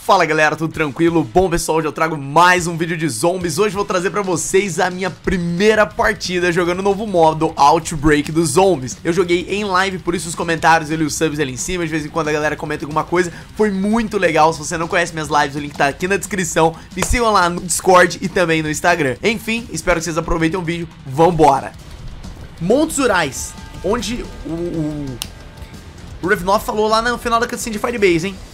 Fala galera, tudo tranquilo? Bom pessoal, hoje eu trago mais um vídeo de zombies. Hoje eu vou trazer pra vocês a minha primeira partida jogando o novo modo Outbreak dos zombies. Eu joguei em live, por isso os comentários e os subs ali em cima, de vez em quando a galera comenta alguma coisa. Foi muito legal, se você não conhece minhas lives, o link tá aqui na descrição. Me sigam lá no Discord e também no Instagram. Enfim, espero que vocês aproveitem o vídeo, vambora! Montes Urais, onde o Revnov falou lá no final da cutscene de Firebase, hein?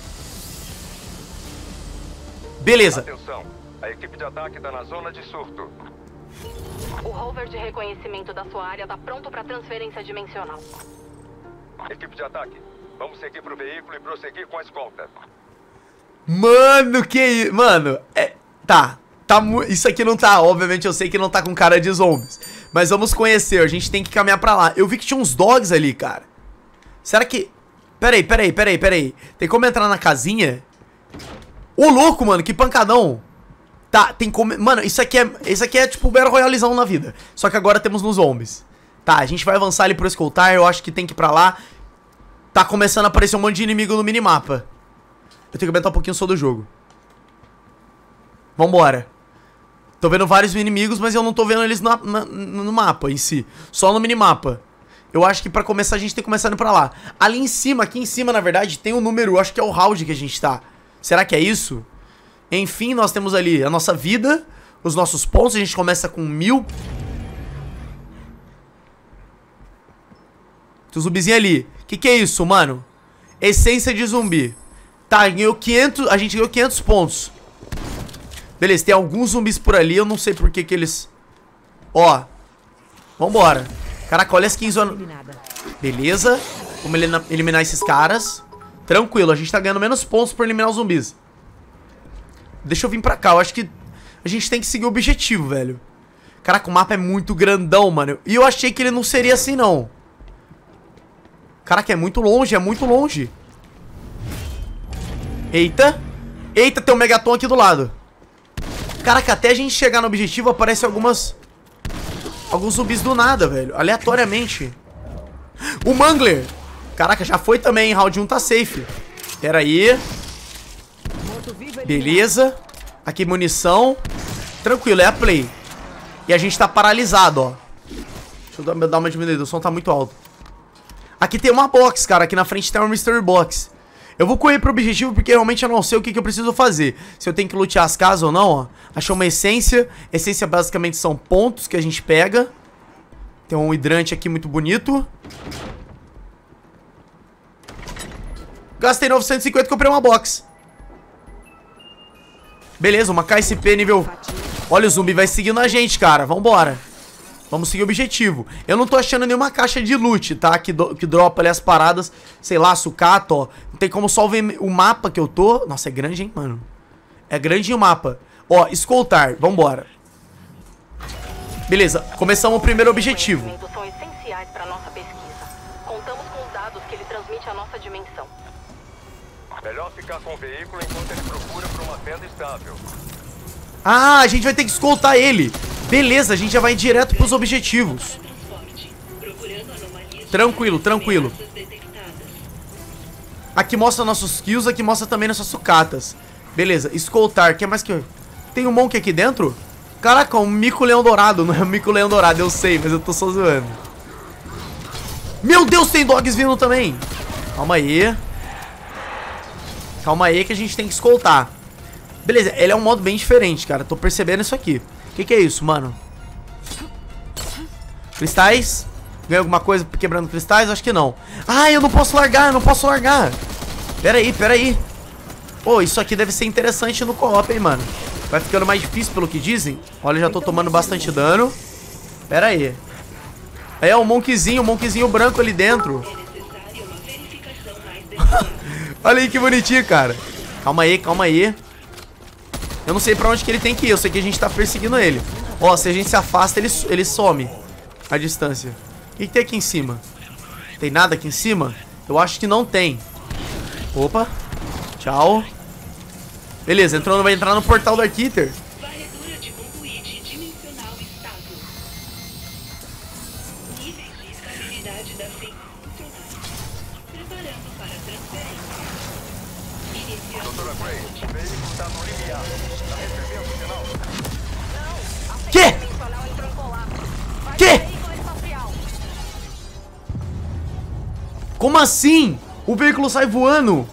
Beleza. Atenção, a equipe de ataque tá na zona de surto. O rover de reconhecimento da sua área tá pronto para transferência dimensional. Equipe de ataque, vamos seguir pro veículo e prosseguir com a escolta. Mano, que isso? Mano, isso aqui não tá, obviamente eu sei que não tá com cara de zombies. Mas vamos conhecer, a gente tem que caminhar pra lá. Eu vi que tinha uns dogs ali, cara. Será que... Peraí. Tem como entrar na casinha? Ô, louco, mano, que pancadão. Tá, tem como... Mano, isso aqui é tipo o Battle Royalezão na vida. Só que agora temos nos zombies. Tá, a gente vai avançar ali pro escoltar. Eu acho que tem que ir pra lá. Tá começando a aparecer um monte de inimigo no minimapa. Eu tenho que aumentar um pouquinho o som do jogo. Vambora. Tô vendo vários inimigos, mas eu não tô vendo eles no mapa em si. Só no minimapa. Eu acho que pra começar a gente tem que começar indo pra lá. Ali em cima, aqui em cima, na verdade, tem um número. Acho que é o round que a gente tá. Será que é isso? Enfim, nós temos ali a nossa vida, os nossos pontos. A gente começa com 1000. Tem um zumbizinho ali. Que é isso, mano? Essência de zumbi. Tá, ganhou 500, a gente ganhou 500 pontos. Beleza, tem alguns zumbis por ali. Eu não sei por que eles... Ó. Vambora. Caraca, olha as 15 horas. Beleza. Vamos eliminar esses caras. Tranquilo, a gente tá ganhando menos pontos por eliminar os zumbis. Deixa eu vir pra cá, eu acho que a gente tem que seguir o objetivo, velho. Caraca, o mapa é muito grandão, mano. E eu achei que ele não seria assim, não. Caraca, é muito longe, é muito longe. Eita. Eita, tem um Megaton aqui do lado. Caraca, até a gente chegar no objetivo aparece alguns zumbis do nada, velho. Aleatoriamente. O Mangler. Caraca, já foi também, round 1 tá safe. Pera aí. Beleza. Aqui munição. Tranquilo, é a play. E a gente tá paralisado, ó. Deixa eu dar uma diminuída, o som tá muito alto. Aqui tem uma box, cara, aqui na frente tem uma Mystery Box. Eu vou correr pro objetivo porque realmente eu não sei o que eu preciso fazer. Se eu tenho que lutear as casas ou não, ó. Achei uma essência. Essência basicamente são pontos que a gente pega. Tem um hidrante aqui muito bonito. Gastei 950 e comprei uma box. Beleza, uma KSP nível... Olha, o zumbi vai seguindo a gente, cara. Vambora. Vamos seguir o objetivo. Eu não tô achando nenhuma caixa de loot, tá? Que dropa ali as paradas. Sei lá, sucata, ó. Não tem como só ver o mapa que eu tô. Nossa, é grande, hein, mano? É grande o mapa. Ó, escoltar. Vambora. Beleza, começamos o primeiro objetivo. São essenciais para nossa pesquisa. Contamos com os dados que ele transmite à nossa dimensão. Melhor ficar com o veículo enquanto ele procura por uma fenda estável. Ah, a gente vai ter que escoltar ele. Beleza, a gente já vai direto pros objetivos. Tranquilo, tranquilo. Aqui mostra nossos kills, aqui mostra também nossas sucatas. Beleza, escoltar, que é mais que... Tem um monk aqui dentro? Caraca, um mico-leão dourado. Não é um mico-leão dourado, eu sei, mas eu tô só zoando. Meu Deus, tem dogs vindo também. Calma aí. Calma aí que a gente tem que escoltar. Beleza, ele é um modo bem diferente, cara. Tô percebendo isso aqui. O que é isso, mano? Cristais? Ganhei alguma coisa quebrando cristais? Acho que não. Ah, eu não posso largar, eu não posso largar. Pera aí. Pô, isso aqui deve ser interessante no co-op, hein, mano. Vai ficando mais difícil pelo que dizem. Olha, já tô tomando bastante dano. Pera aí. Aí é um monkzinho branco ali dentro. Olha aí que bonitinho, cara. Calma aí. Eu não sei pra onde que ele tem que ir. Eu sei que a gente tá perseguindo ele. Ó, se a gente se afasta, ele some a distância. O que tem aqui em cima? Tem nada aqui em cima? Eu acho que não tem. Opa. Tchau. Beleza, vai entrar no portal do Arquiter. Varredura de conduíte dimensional estável. Níveis de estabilidade da funcionais. Preparando para transferência. Iniciando Gray, o veículo tá no limiar. Tá recebendo o sinal? Quê? Dimensional entrou em colapso. Vai Quê? pro veículo espacial. Como assim? O veículo sai voando?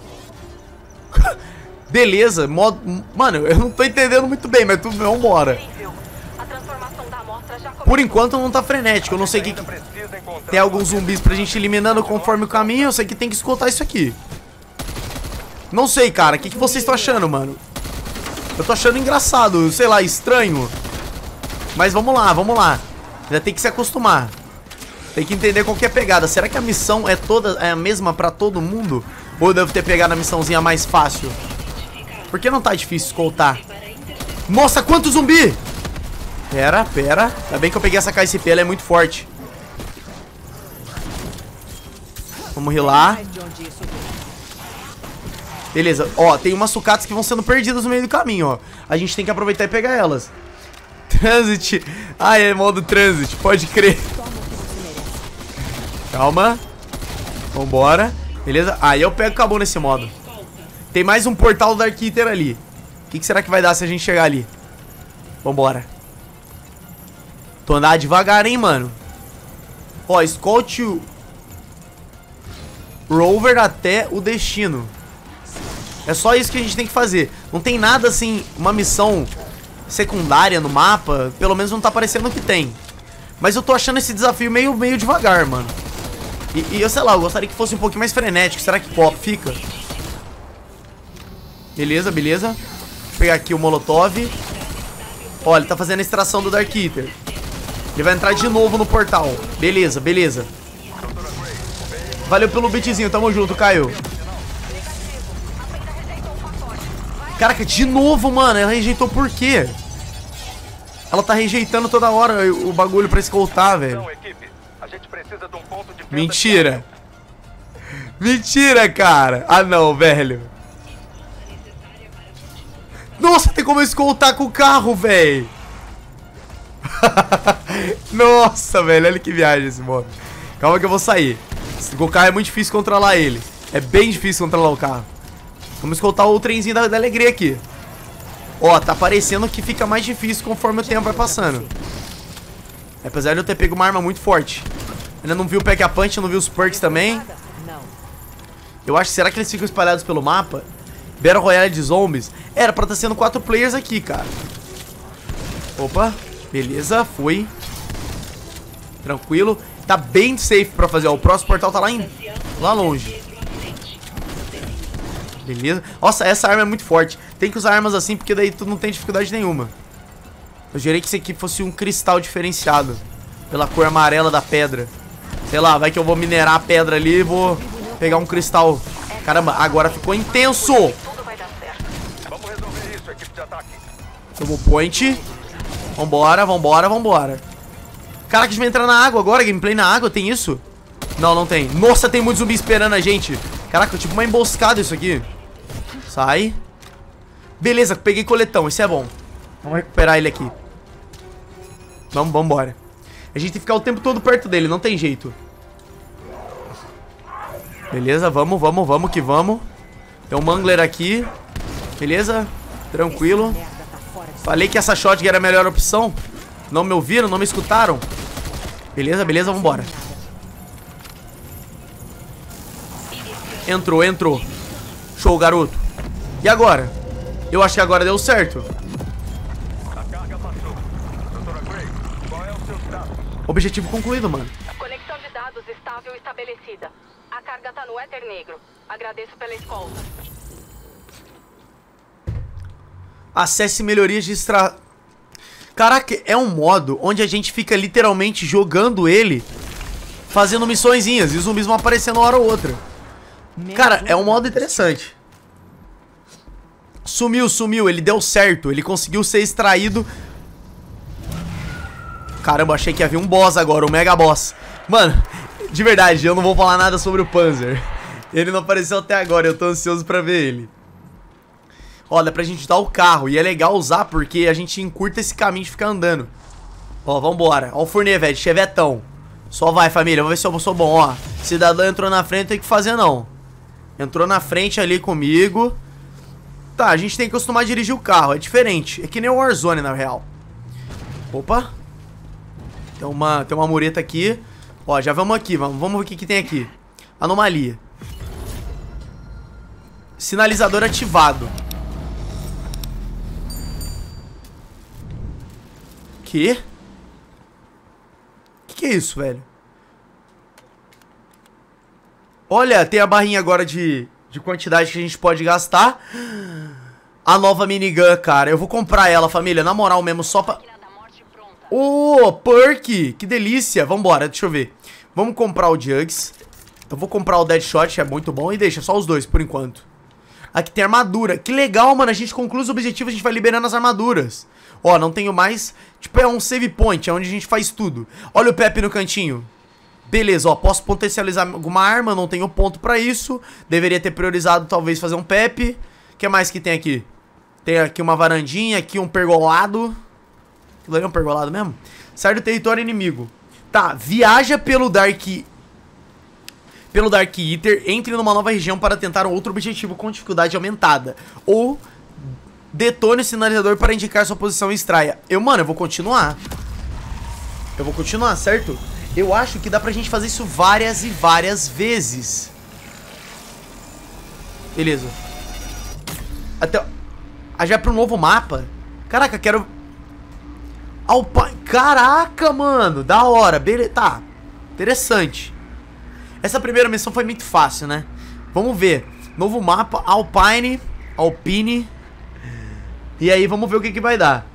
Beleza, mano, eu não tô entendendo muito bem, mas tudo bem, vambora. Incrível. A transformação da amostra já começou. Por enquanto não tá frenético, eu não sei o que... Ainda precisa encontrar Tem alguns zumbis pra gente eliminando conforme o caminho, eu sei que tem que escutar isso aqui. Não sei, cara, o que vocês estão achando, mano? Eu tô achando engraçado, sei lá, estranho. Mas vamos lá, vamos lá. Já tem que se acostumar. Tem que entender qual que é a pegada. Será que a missão é a mesma pra todo mundo? Ou eu devo ter pegado a missãozinha mais fácil? Por que não tá difícil escoltar? Nossa, quanto zumbi! Pera. Ainda bem que eu peguei essa KSP, ela é muito forte. Vamos rilar. Beleza, ó, tem umas sucatas que vão sendo perdidas no meio do caminho, ó. A gente tem que aproveitar e pegar elas. Transit. Ah, é modo transit, pode crer. Calma. Vambora. Beleza? Aí eu pego o Cabo nesse modo. Tem mais um portal do Dark Eater ali. O que será que vai dar se a gente chegar ali? Vambora. Tô andando devagar, hein, mano. Ó, escolte o Rover até o destino. É só isso que a gente tem que fazer. Não tem nada assim, uma missão secundária no mapa. Pelo menos não tá parecendo que tem. Mas eu tô achando esse desafio meio devagar, mano. E eu sei lá, eu gostaria que fosse um pouquinho mais frenético. Será que fica? Beleza. Vou pegar aqui o Molotov. Ó, ele tá fazendo a extração do Dark Eater. Ele vai entrar de novo no portal. Beleza. Valeu pelo beatzinho, tamo junto, Caio. Caraca, de novo, mano. Ela rejeitou por quê? Ela tá rejeitando toda hora o bagulho pra escoltar, velho. Então, equipe, a gente precisa de um ponto de venda. Mentira. Mentira, cara. Ah, não, velho. Nossa, tem como eu escoltar com o carro, velho. Nossa, velho, olha que viagem esse modo. Calma que eu vou sair. O carro é muito difícil controlar ele. É bem difícil controlar o carro. Vamos escoltar o trenzinho da alegria aqui. Ó, tá parecendo que fica mais difícil conforme o tempo vai passando. Apesar de eu ter pego uma arma muito forte. Ainda não vi o Pack a Punch, não vi os perks também. Eu acho, será que eles ficam espalhados pelo mapa? Battle Royale de zombies. Era pra estar sendo 4 players aqui, cara. Opa, beleza, foi. Tranquilo. Tá bem safe pra fazer, ó. O próximo portal tá lá longe. Beleza. Nossa, essa arma é muito forte. Tem que usar armas assim, porque daí tu não tem dificuldade nenhuma. Eu jurei que isso aqui fosse um cristal diferenciado pela cor amarela da pedra. Sei lá, vai que eu vou minerar a pedra ali e vou pegar um cristal. Caramba, agora ficou intenso. Vamos resolver isso, equipe de ataque. Tomou point. Vambora. Caraca, a gente vai entrar na água agora. Gameplay na água, tem isso? Não tem. Nossa, tem muito zumbi esperando a gente. Caraca, tipo uma emboscada isso aqui. Sai. Beleza, peguei coletão, isso é bom. Vamos recuperar ele aqui. Vambora. A gente tem que ficar o tempo todo perto dele, não tem jeito. Beleza, vamos que vamos. Tem um Mangler aqui. Beleza, tranquilo. Falei que essa shotgun era a melhor opção. Não me ouviram, não me escutaram. Beleza, vambora. Entrou. Show, garoto. E agora? Eu acho que agora deu certo. A carga passou. Doutora Gray, qual é o seu status? Objetivo concluído, mano. Conexão de dados estável estabelecida. A carga tá no éter negro. Agradeço pela escolta. Acesse melhorias de extra... Caraca, é um modo onde a gente fica literalmente jogando ele, fazendo missõezinhas, e os zumbis vão aparecendo uma hora ou outra. Cara, é um modo interessante. Sumiu, ele deu certo. Ele conseguiu ser extraído. Caramba, achei que havia um boss agora, um mega boss. Mano, de verdade, eu não vou falar nada sobre o Panzer. Ele não apareceu até agora, eu tô ansioso pra ver ele. Ó, dá pra gente dar o carro. E é legal usar porque a gente encurta esse caminho de ficar andando. Ó, vambora. Ó o Fournet, velho, chevetão. Só vai, família, vamos ver se eu sou bom, ó. Cidadão entrou na frente, não tem o que fazer não. Entrou na frente ali comigo. Tá, a gente tem que acostumar a dirigir o carro. É diferente. É que nem o Warzone, na real. Opa. Tem uma mureta aqui. Ó, já vamos aqui. Vamos ver o que tem aqui. Anomalia. Sinalizador ativado. Que é isso, velho? Olha, tem a barrinha agora de quantidade que a gente pode gastar. A nova minigun, cara. Eu vou comprar ela, família. Na moral mesmo, só pra... Ô, perk! Que delícia. Vambora, deixa eu ver. Vamos comprar o Jugs. Eu vou comprar o Deadshot, é muito bom. E deixa só os dois, por enquanto. Aqui tem armadura. Que legal, mano. A gente conclui os objetivos, a gente vai liberando as armaduras. Ó, não tenho mais... Tipo, é um save point, é onde a gente faz tudo. Olha o Pepe no cantinho. Beleza, ó, posso potencializar alguma arma, não tenho ponto pra isso. Deveria ter priorizado, talvez, fazer um Pepe. O que mais que tem aqui? Tem aqui uma varandinha, aqui um pergolado. Aquilo ali é um pergolado mesmo? Sai do território inimigo. Tá, viaja pelo Dark Eater, entre numa nova região para tentar um outro objetivo com dificuldade aumentada. Ou detone o sinalizador para indicar sua posição e extraia. Mano, eu vou continuar. Eu vou continuar, certo? Eu acho que dá pra gente fazer isso várias e várias vezes. Beleza. Até... já pro novo mapa. Caraca, quero... Caraca, mano. Da hora. Beleza. Tá. Interessante. Essa primeira missão foi muito fácil, né? Vamos ver. Novo mapa. Alpine. E aí, vamos ver o que vai dar.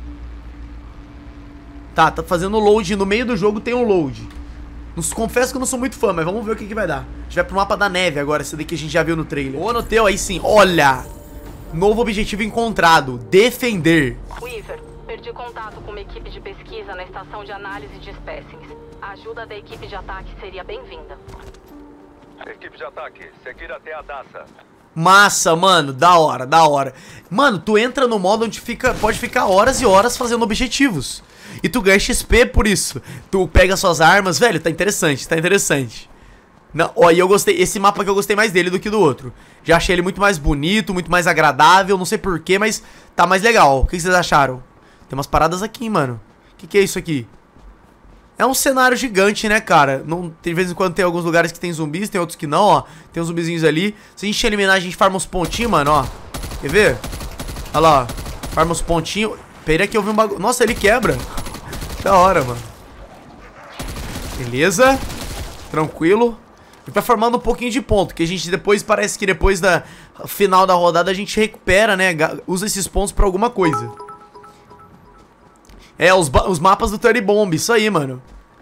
Tá fazendo load. No meio do jogo tem um load. Confesso que eu não sou muito fã, mas vamos ver o que vai dar. A gente vai pro mapa da neve agora, esse daqui a gente já viu no trailer. Ô, anoteu aí sim. Olha! Novo objetivo encontrado. Defender. Weaver, perdi contato com uma equipe de pesquisa na estação de análise de espécimes. A ajuda da equipe de ataque seria bem-vinda. Equipe de ataque, seguir até a Daça. Massa, mano, da hora. Mano, tu entra no modo onde pode ficar horas e horas fazendo objetivos. E tu ganha XP por isso. Tu pega suas armas, velho, tá interessante. Não, ó, e eu gostei, esse mapa que eu gostei mais dele do que do outro. Já achei ele muito mais bonito, muito mais agradável, não sei porquê, mas tá mais legal. O que vocês acharam? Tem umas paradas aqui, mano. O que é isso aqui? É um cenário gigante, né, cara? De vez em quando tem alguns lugares que tem zumbis, tem outros que não, ó. Tem uns zumbizinhos ali. Se a gente eliminar, a gente farma uns pontinhos, mano, ó. Quer ver? Olha lá, ó. Farma uns pontinhos. Pera que eu vi um bagulho. Nossa, ele quebra. Da hora, mano. Beleza. Tranquilo. A gente vai formando um pouquinho de ponto, que a gente depois, parece que depois da final da rodada a gente recupera, né? Usa esses pontos pra alguma coisa. É, os mapas do Terry Bomb, isso aí, mano.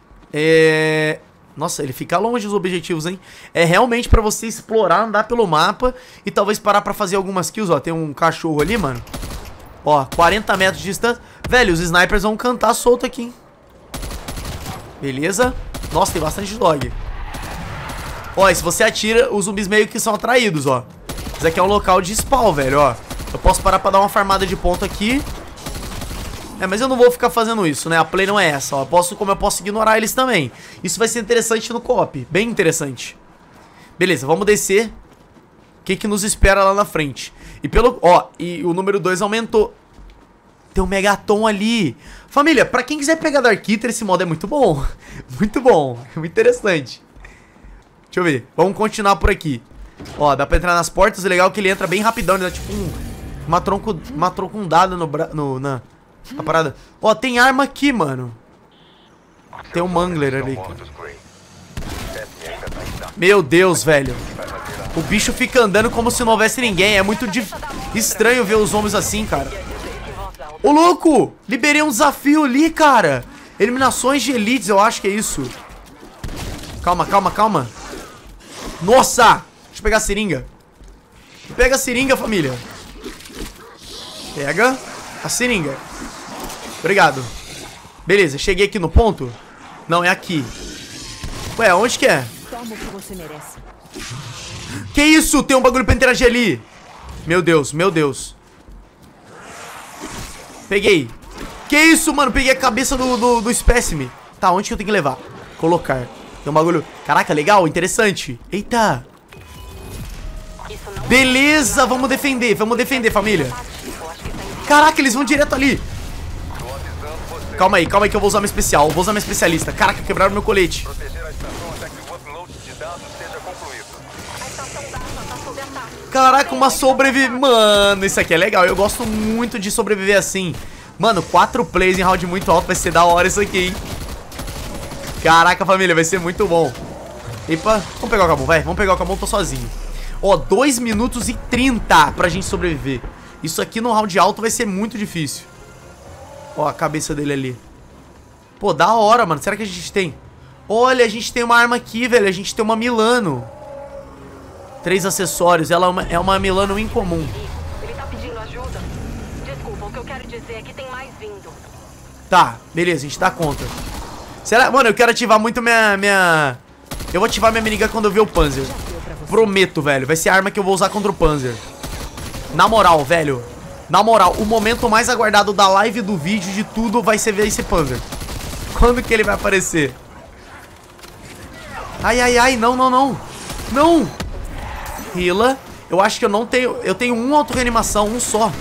Nossa, ele fica longe dos objetivos, hein? É realmente pra você explorar, andar pelo mapa e talvez parar pra fazer algumas kills, ó. Tem um cachorro ali, mano. Ó, 40 metros de distância. Velho, os snipers vão cantar solto aqui, hein? Beleza. Nossa, tem bastante dog. Ó, e se você atira, os zumbis meio que são atraídos, ó. Isso aqui é um local de spawn, velho, ó. Eu posso parar pra dar uma farmada de ponto aqui. Mas eu não vou ficar fazendo isso, né? A play não é essa, ó. Como eu posso ignorar eles também. Isso vai ser interessante no co-op. Bem interessante. Beleza, vamos descer. O que nos espera lá na frente? E o número 2 aumentou. Tem um Megaton ali. Família, pra quem quiser pegar Dark Eater, esse modo é muito bom. Muito bom, é muito interessante. Deixa eu ver, vamos continuar por aqui. Ó, dá pra entrar nas portas. O legal é que ele entra bem rapidão. Ele dá tipo uma troncundada na parada. Ó, tem arma aqui, mano. Tem um Mangler ali. Meu Deus, velho. O bicho fica andando como se não houvesse ninguém. É muito estranho ver os homens assim, cara. Ô, louco! Liberei um desafio ali, cara. Eliminações de elites, eu acho que é isso. Calma. Nossa! Deixa eu pegar a seringa. Pega a seringa, família. Pega a seringa. Obrigado. Beleza, cheguei aqui no ponto. Não, é aqui. Ué, onde que é? Toma o que você merece. Que isso? Tem um bagulho pra interagir ali. Meu Deus. Peguei. Que isso, mano? Peguei a cabeça do espécime. Tá, onde que eu tenho que levar? Colocar. Tem um bagulho... Caraca, legal, interessante. Eita. Isso não Beleza, vamos defender, família. Caraca, eles vão direto ali. Calma aí que eu vou usar minha especial. Eu vou usar minha especialista. Caraca, quebraram meu colete. Proteger a estação até que o upload de dados seja concluído. A estação d'água tá sob ataque. Caraca, uma sobreviver. Mano, isso aqui é legal. Eu gosto muito de sobreviver assim. Mano, 4 plays em round muito alto. Vai ser da hora isso aqui, hein? Caraca, família, vai ser muito bom. Epa, vamos pegar o Camon, vai. Vamos pegar o Camon, tô sozinho. Ó, 2 minutos e 30 pra gente sobreviver. Isso aqui no round alto vai ser muito difícil. Ó, a cabeça dele ali. Pô, da hora, mano. Será que a gente tem? Olha, a gente tem uma arma aqui, velho. A gente tem uma Milano. 3 acessórios. Ela é uma Milano incomum. Ele tá pedindo ajuda. Desculpa, o que eu quero dizer é que tem mais vindo. Tá, beleza, a gente dá conta. Será? Mano, eu quero ativar muito minha... Eu vou ativar minha minigun quando eu ver o Panzer. Prometo, velho. Vai ser a arma que eu vou usar contra o Panzer. Na moral, velho. Na moral, o momento mais aguardado da live, do vídeo, de tudo, vai ser ver esse Panzer. Quando que ele vai aparecer? Ai, ai, ai, não, não, não. Não! Hila. Eu acho que eu não tenho... Eu tenho um auto-reanimação, um só.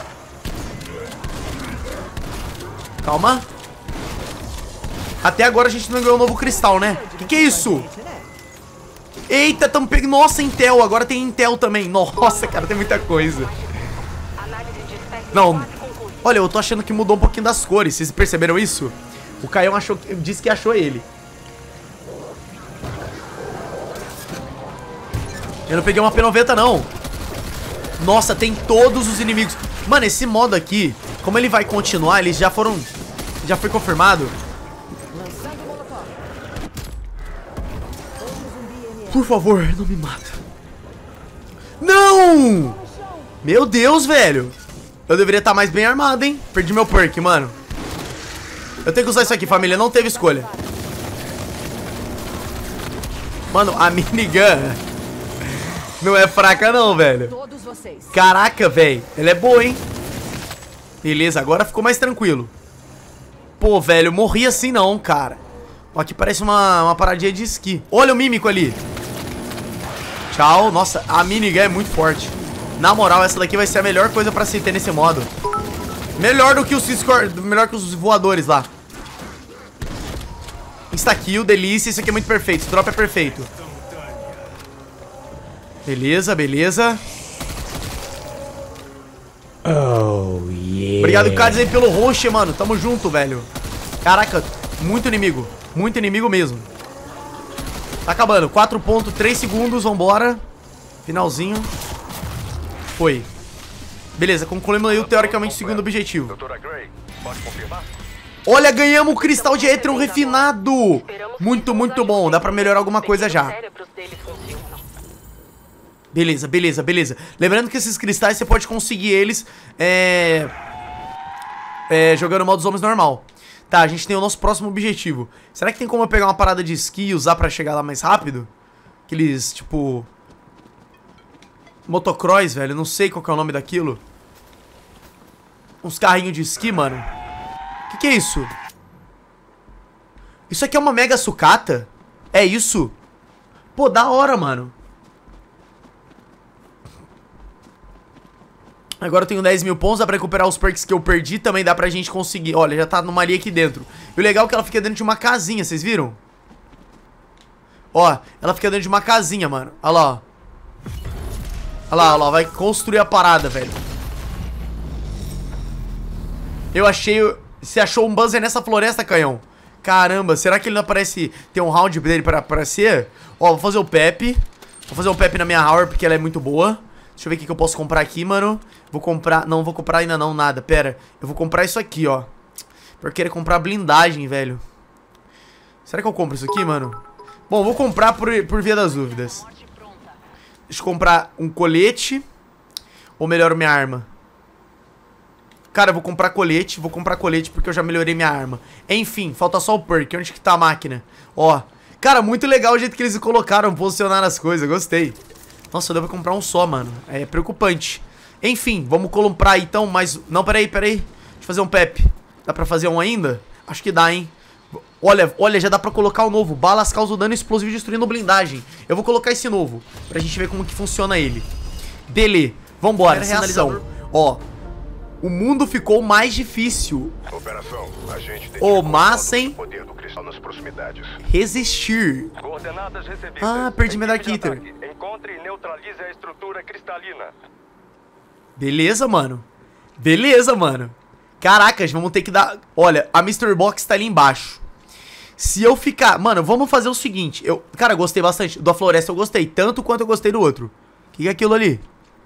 Calma. Até agora a gente não ganhou um novo cristal, né? Que é isso? Eita, tamo pegando... Nossa, Intel. Agora tem Intel também. Nossa, cara, tem muita coisa. Não. Olha, eu tô achando que mudou um pouquinho das cores. Vocês perceberam isso? O Caião achou... disse que achou ele. Eu não peguei uma P90, não. Nossa, tem todos os inimigos. Mano, esse modo aqui, como ele vai continuar, eles já foram... Já foi confirmado. Por favor, não me mata. Não! Meu Deus, velho. Eu deveria estar mais bem armado, hein? Perdi meu perk, mano. Eu tenho que usar isso aqui, família. Não teve escolha. Mano, a minigun não é fraca não, velho. Caraca, velho. Ela é boa, hein? Beleza, agora ficou mais tranquilo. Pô, velho, eu morri assim não, cara. Ó, aqui parece uma paradinha de esqui. Olha o mímico ali. Tchau. Nossa, a minigun é muito forte. Na moral, essa daqui vai ser a melhor coisa pra se ter nesse modo. Melhor do que os voadores lá. Insta-kill, delícia. Isso aqui é muito perfeito. Esse drop é perfeito. Beleza, beleza. Oh, yeah. Obrigado, Cádiz, aí pelo host, mano. Tamo junto, velho. Caraca, muito inimigo. Muito inimigo mesmo. Tá acabando. 4.3 segundos, vambora. Finalzinho. Foi. Beleza, concluímos aí o teoricamente segundo objetivo. Doutora Gray, pode confirmar? Olha, ganhamos o cristal de Etrium refinado. Muito, muito bom. Dá pra melhorar alguma coisa já. Beleza, beleza, beleza. Lembrando que esses cristais você pode conseguir eles jogando modo zombies normal. Tá, a gente tem o nosso próximo objetivo. Será que tem como eu pegar uma parada de esqui e usar pra chegar lá mais rápido? Aqueles, tipo... motocross, velho. Não sei qual que é o nome daquilo. Uns carrinhos de esqui, mano. Que é isso? Isso aqui é uma mega sucata? É isso? Pô, da hora, mano. Agora eu tenho 10 mil pontos, dá pra recuperar os perks que eu perdi. Também dá pra gente conseguir. Olha, já tá numa ali aqui dentro. E o legal é que ela fica dentro de uma casinha, vocês viram? Ó, ela fica dentro de uma casinha, mano. Olha lá, ó. Olha lá, vai construir a parada, velho. Eu achei... Você achou um buzzer nessa floresta, Canhão? Caramba, será que ele não aparece... Tem um round dele pra aparecer? Ó, vou fazer o Pepe. Vou fazer o Pepe na minha Hour, porque ela é muito boa. Deixa eu ver o que eu posso comprar aqui, mano. Vou comprar... Não, vou comprar ainda não, nada. Pera, eu vou comprar isso aqui, ó. Porque eu queria comprar blindagem, velho. Será que eu compro isso aqui, mano? Bom, vou comprar por via das dúvidas. Deixa eu comprar um colete. Ou melhor, minha arma. Cara, eu vou comprar colete. Vou comprar colete porque eu já melhorei minha arma. Enfim, falta só o perk. Onde que tá a máquina? Ó. Cara, muito legal o jeito que eles colocaram, posicionaram as coisas. Gostei. Nossa, eu devo comprar um só, mano. É preocupante. Enfim, vamos comprar então, mas... Não, peraí. Deixa eu fazer um Pepe. Dá pra fazer um ainda? Acho que dá, hein? Olha, já dá pra colocar o novo. Balas causam dano explosivo destruindo blindagem. Eu vou colocar esse novo, pra gente ver como que funciona ele. Beleza. Vambora, Primeira sinalizador. Ó, o mundo ficou mais difícil. Operação, a gente Ô, massa, hein? poder do cristal nas proximidades. Resistir. Coordenadas recebidas. Ah, perdi minha Equipe de Dark ataque, encontre e neutralize a estrutura cristalina. Beleza, mano. Beleza, mano. Caracas, vamos ter que dar... Olha, a Mystery Box tá ali embaixo. Se eu ficar... Mano, vamos fazer o seguinte. Cara, eu gostei bastante. Da floresta eu gostei. Tanto quanto eu gostei do outro. O que é aquilo ali?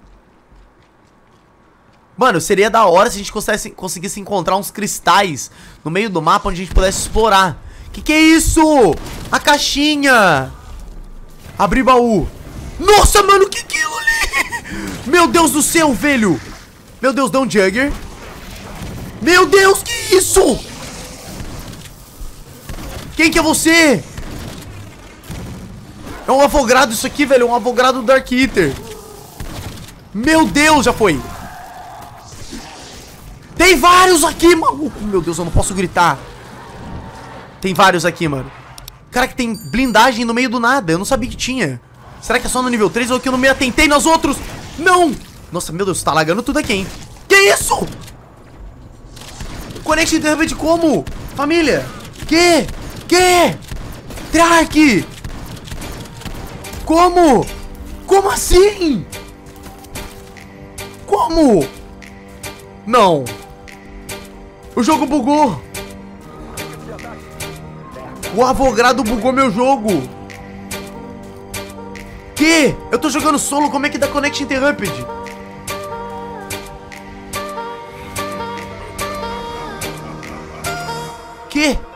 Mano, seria da hora se a gente conseguisse encontrar uns cristais no meio do mapa onde a gente pudesse explorar. Que é isso? A caixinha. Abrir baú. Nossa, mano, que é aquilo ali? Meu Deus do céu, velho. Meu Deus, dá um Jugger. Meu Deus, que isso? Quem que é você? É um avogado isso aqui, velho. É um avogado do Dark Eater. Meu Deus, já foi. Tem vários aqui, maluco. Meu Deus, eu não posso gritar. Tem vários aqui, mano. Cara, que tem blindagem no meio do nada. Eu não sabia que tinha. Será que é só no nível 3 ou que eu não me atentei nos outros? Não! Nossa, meu Deus, tá lagando tudo aqui, hein? Que isso? Conecte de como? Família? Que? Trark! Como? Como assim? Como? Não. O jogo bugou. O avogado bugou meu jogo. Que? Eu tô jogando solo, como é que dá Connection Interrupted? Que?